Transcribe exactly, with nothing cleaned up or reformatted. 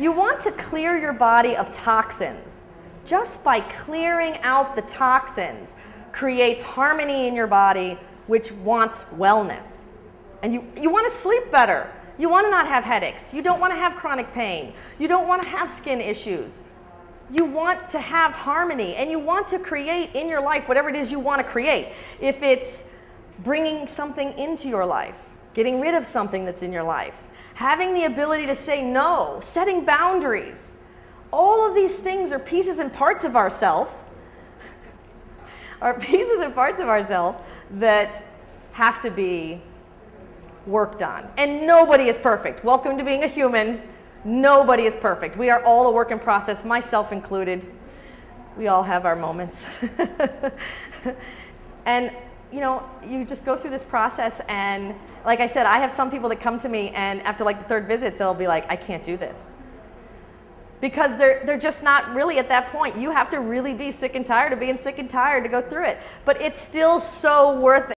You want to clear your body of toxins. Just by clearing out the toxins creates harmony in your body, which wants wellness. And you, you want to sleep better. You want to not have headaches. You don't want to have chronic pain. You don't want to have skin issues. You want to have harmony, and you want to create in your life whatever it is you want to create. If it's bringing something into your life, getting rid of something that's in your life, having the ability to say no, setting boundaries. All of these things are pieces and parts of ourself, are pieces and parts of ourself that have to be worked on. And nobody is perfect. Welcome to being a human. Nobody is perfect. We are all a work in process, myself included. We all have our moments. And you know, you just go through this process, and like I said, I have some people that come to me, and after like the third visit, they'll be like, I can't do this. Because they're, they're just not really at that point. You have to really be sick and tired of being sick and tired to go through it. But it's still so worth it.